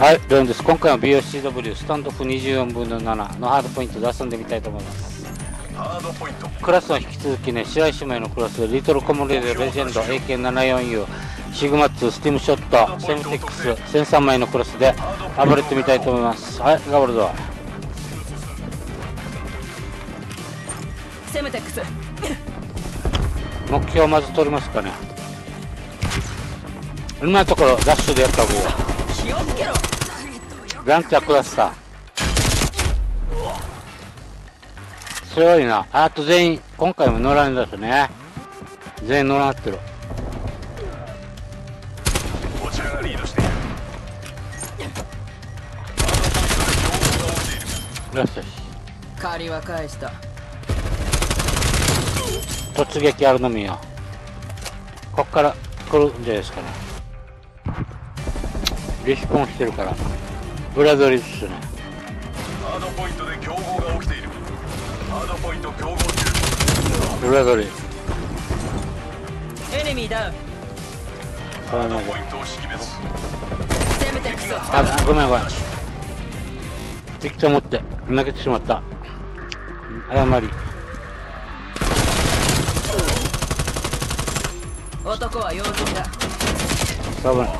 はい、レオンです。今回は BOCW スタンドオフ24分の7のハードポイントで遊んでみたいと思います。 ハードポイント。 クラスは引き続きね、試合姉妹のクラスでリトルコムレードレジェンド AK74U シグマ2スティームショットセムテックス1003枚のクラスで暴れてみたいと思います。はい、頑張るぞ。 セムテックス目標をまず取りますかね。今のところダッシュでやった方がいいよ。 気をつけろ。 ランチャークラスター強いな。あと全員今回も乗らんだしね。全員乗らってる。 こちらがリードしている。 よしよし、 借りは返した。 突撃あるのみよ。こっから来るんじゃないですかね。リスポンしてるから裏取りですね。 ハードポイントで競合が起きている。ハードポイント競合中。 裏取りエネミーダウン。 ハードポイントを識別。 セムテックスあ、ごめんごめん、適当持って投げてしまった。誤り。 男は用心だ。 多分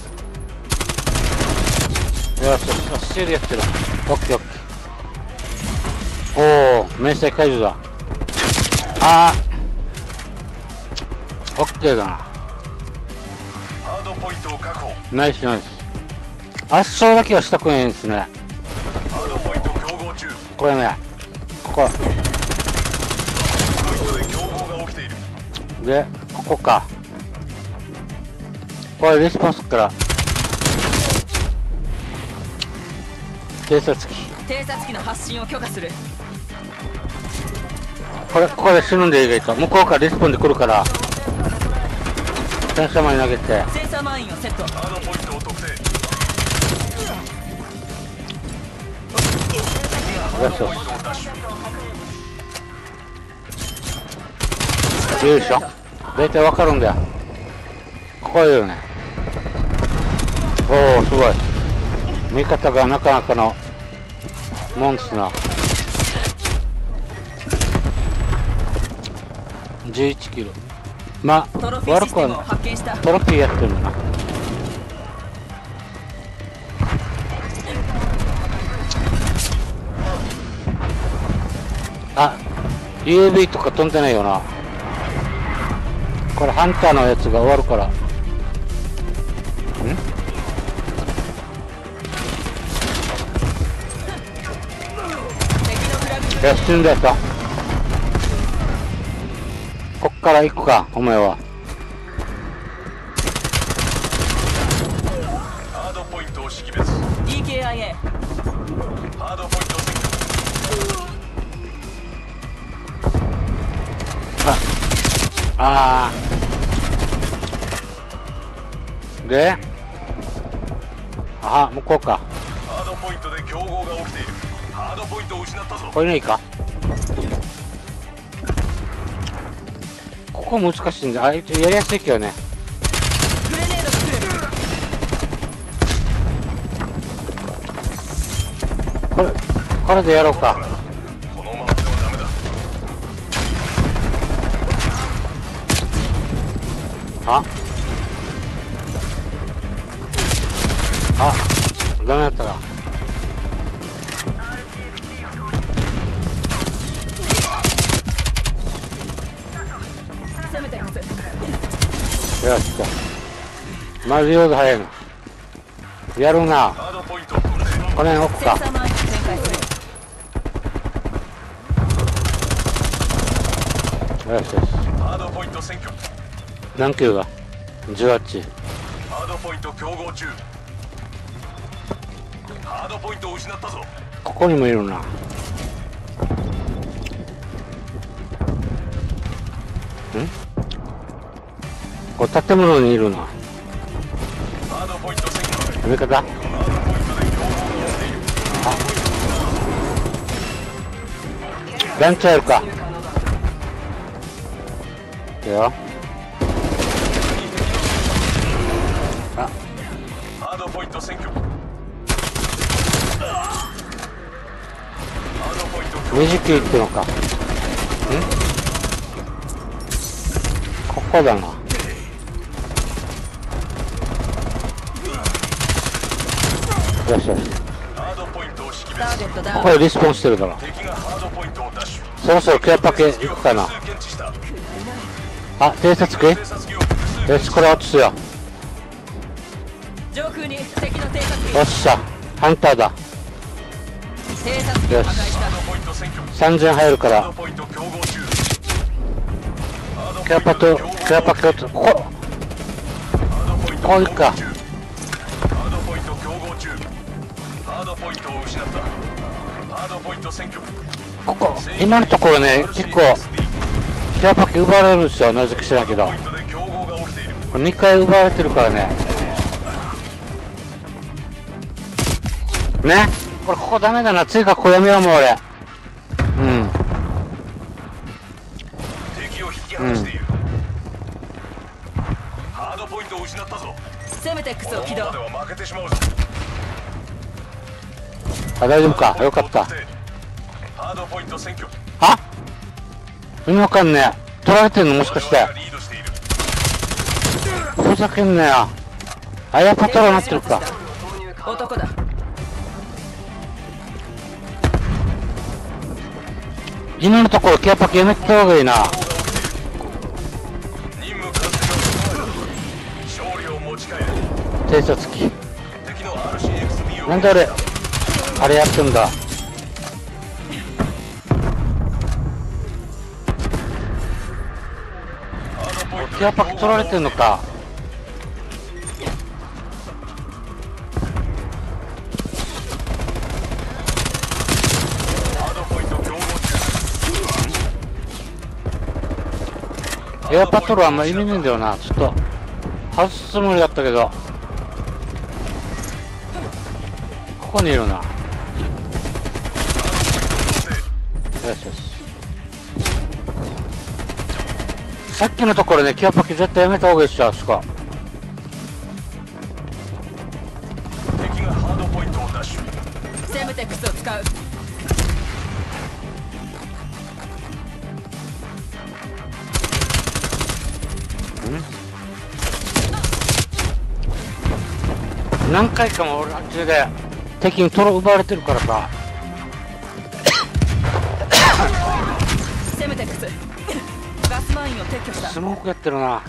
よしよし、スチールやってる。オッケーオッケー。おお、明細解除だ。あー、オッケーだな。 ハードポイントを確保。 ナイスナイス。圧勝だけはしたくないんですね。 ハードポイント競合中。 これね、ここポイントで競合が起きている。 で、ここか。これレスポンスから偵察機。 偵察機の発進を許可する。 ここで死ぬんで意外と向こうからレスポンで来るから戦車前に投げて。 センサーマインをセット。 ハードポイントを特定。 よしよポイントをダッシュ。 し、よいしょ。大体わかるんだよ。こういうね。おお、すごい。味方がなかなかのモンスな。11キロ。まあトロフィー悪くはシステムを発見した。 トロフィーやってるんだな。あ、UAV とか飛んでないよな。これハンターのやつが終わるから。ん？ 敵のフラグよし、死んだやつだ。こっから行くか、お前は。 ハードポイントを識別。 DKIA。 ハードポイント選あー。で、あ、向こうか。 挙。ハードポイントで競合が起きている。ハードポイントを失ったぞ。 これないか。ここ難しいんだ。あ、やりやすいけどね。 グレネードが来る。 これでやろうか。 このままではダメだ。 ああ、ダメだったか。 セムテックス。 よしと。まず用が早いの。やるな。 ハードポイントを特定。 この辺置くか。 センサーマインを展開する。 よしよし。 ハードポイント占拠。 何キロだ。18。 ハードポイント競合中。ハードポイントを失ったぞ。 ここにもいるな。これ建物にいるな。 ハードポイント占拠。 味方。 ハードポイントで競合が起きている。 ランチャーあるか。いいよ。 ハードポイント占拠。 2時期行ってのか。ここだな。よしよし。 ターゲットダウン。 ここでリスポンしてるから。そろそろケアパケ行くかな。あ、偵察機？よし、これ落とすよ。 上空に敵の偵察機。 よっしゃ、ハンターだ。 偵察機を破壊した。 3000入るから。ケアパケをここ。こう行くか。ここ、今のところね、結構、ケアパケ奪われるんですよ、なぜか知らんけど。これ2回奪われてるからね。ね、これここダメだな、次からここやめようもう俺。 セムテックスを起動。 あ、大丈夫か、よかった。あ、意味わかんねえ。取られてんのもしかして。ふざけんなよ。あ、やっぱトラなってるか。 男だ。 今のところケアパケやめてた方がいいな。偵察機。なんであれやってんだ。ケアパケ取られてんのか。エアパトローあんま意味ねえんだよな。ちょっと外すつもりだったけど、ここにいるな。よしよし。さっきのところね、ケアパケ絶対やめた方がいいっしょ、あそこ。 セムテックスを使う。 何回かも俺あっちで敵にトロ奪われてるからさ。 セムテックス、ガスマインを撤去した。 スモークやってるな。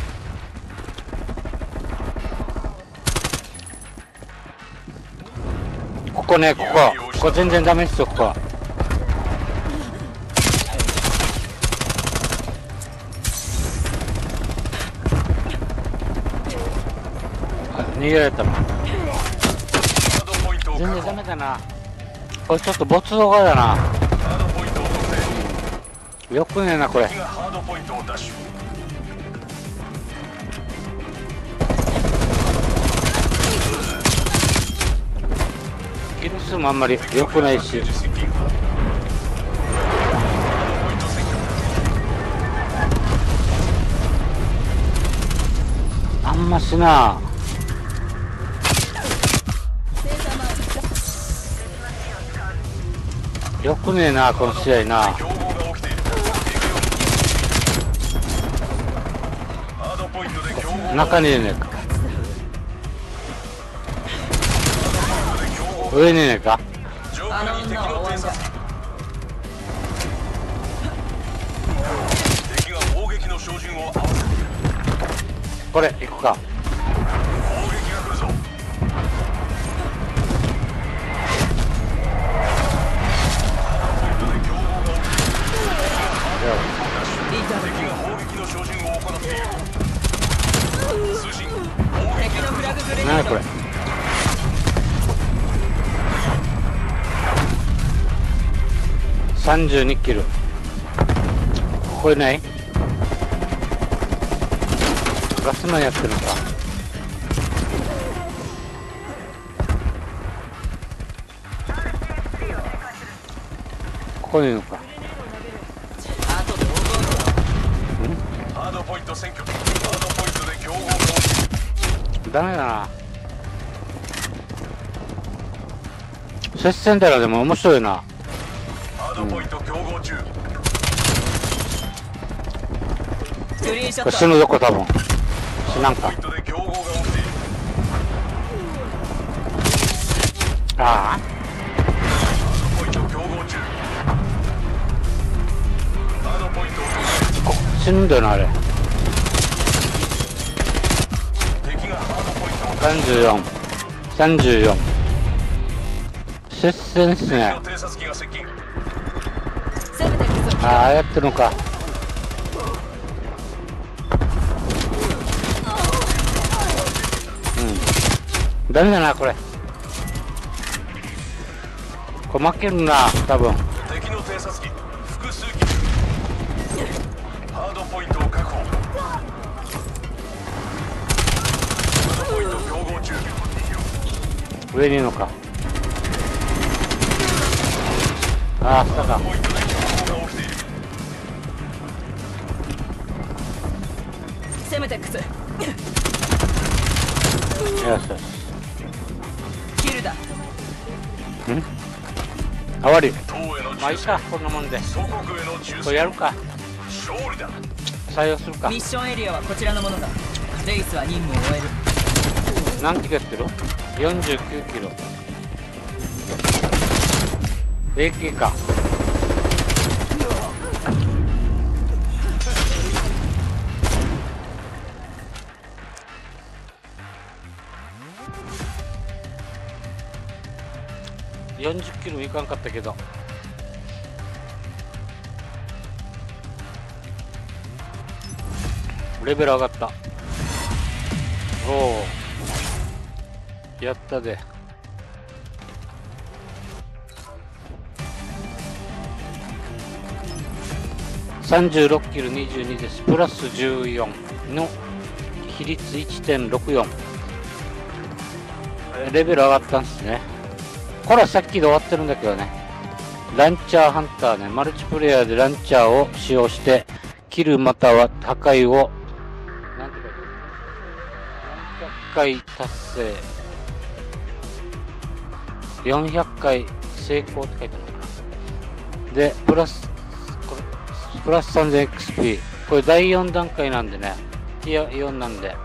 ここね、ここ全然ダメですよ、ここ。逃げられたな。全然ダメだな。これちょっと没動画だな。よくねえなこれ。キル数もあんまり良くないし。あんましな。よくねえなこの試合な。中にいるねえか、上にいねえか。 あの女は終わりだ。 敵が砲撃の照準を合わせている。 これ行くか。 砲撃が来るぞ。敵が砲撃の照準を行っている。通信、砲撃敵のフラググレネード。 何これ。32キル。これないガスマンやってるのか。ここにいるのか。 あとで覚ハードポイント占拠。ハードポイントで競合が起きている。 ダメだな。 接戦だらでも面白いな。 ハードポイント競合中。 クリーンショこれ死ット。 ぬどこ多分。死なんか。 ポイントで競合が起きている。 ああ。 ポイント競合中。ハードポイントを死ぬんだよなあれ。 敵がハードポイントを 34、34。接戦っすね。 敵の偵察機が接近。 セムテックス。 ああ、やってるのか。うん。ダメだな、これ。これ負けるな、多分。 敵の偵察機複数機。ハードポイントを確保。ハードポイント競合中。 上にいるのか。ああ、下か。 ポイントで競合が起きている。 セムテックス。 よしよし。 キルだ。 終わり。 塔へのまあいいか、こんなもんで。 祖国への忠誠。 これやるか。 勝利だ。 採用するか。 ミッションエリアはこちらのものだ。レイスは任務を終える。 何キロやってる ?49 キロ。AK か。40キロもいかんかったけど。レベル上がった。おお。やったで。36キロ22です。プラス14の比率 1.64。レベル上がったんですね。これはさっきで終わってるんだけどね。ランチャーハンターね。マルチプレイヤーでランチャーを使用して、キルまたは破壊を、なんて書いてある？ 400 回達成。400回成功って書いてあるのかな。で、プラス 3000XP。これ第4段階なんでね。ティア4なんで。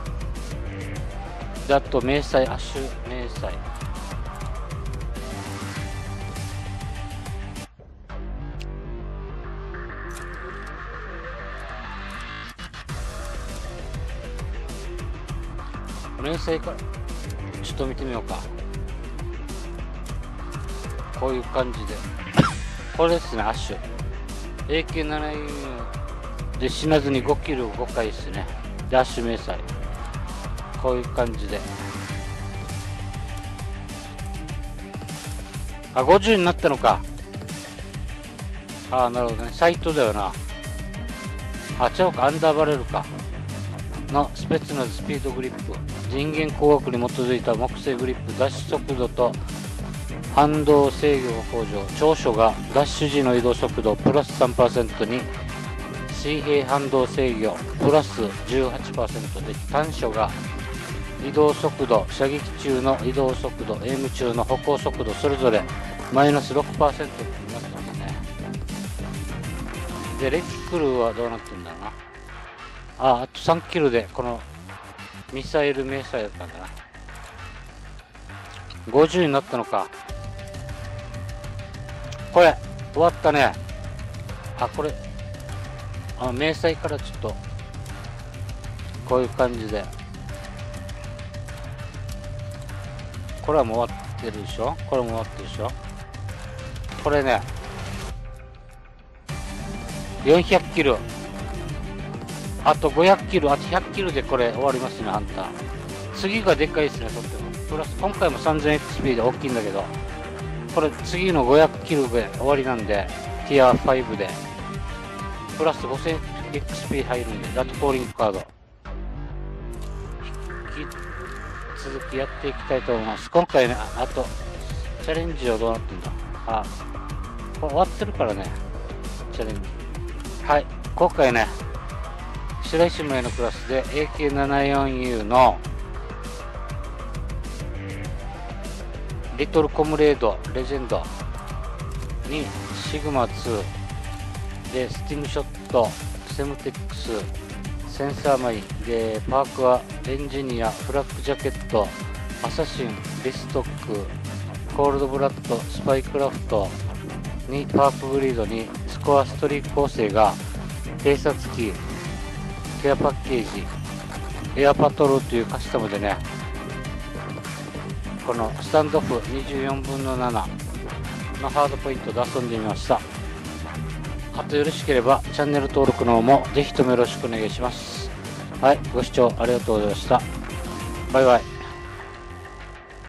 で、あと、迷彩、アッシュ迷彩。迷彩から、ちょっと見てみようか。こういう感じで。これですね、アッシュ。AK7 で死なずに5キル5回ですね。で、アッシュ迷彩。こういう感じで。あ、50になったのか。ああ、なるほどね。サイトだよな。あ、違うか、アンダーバレルか。のスペツナズスピードグリップ。人間工学に基づいた木製グリップ。ダッシュ速度と反動制御が向上。長所がダッシュ時の移動速度プラス 3% に水平反動制御プラス 18% で、短所が移動速度、射撃中の移動速度、エイム中の歩行速度それぞれマイナス 6% ってなってますね。で、レックルはどうなってるんだろうな。あと3キルでこのミサイル迷彩だったんだな。50になったのか。これ終わったね。あ、これ迷彩からちょっとこういう感じで、これはもう終わってるでしょ。これも終わってるでしょ。これね400キル、あと500キル、あと100キルでこれ終わりますね、ハンター。次がでっかいですね、とっても。プラス、今回も 3000XP で大きいんだけど、これ次の500キルで終わりなんで、ティア5で、プラス 5000XP 入るんで、あとコーリングカード。引き続きやっていきたいと思います。今回ね、あと、チャレンジはどうなってんだ。あ、これ終わってるからね、チャレンジ。はい、今回ね、白石村のクラスで AK74U のリトルコムレードレジェンドにシグマ2でスティムショットセムテックスセンサーマイでパークはエンジニアフラッグジャケットアサシンリストックコールドブラッドスパイクラフトにパークグリードにスコアストリーク構成が偵察機ケアパッケージエアパトロールというカスタムでね、このスタンドオフ24分の7のハードポイントで遊んでみました。あとよろしければチャンネル登録の方もぜひともよろしくお願いします。はい、ご視聴ありがとうございました。バイバイ。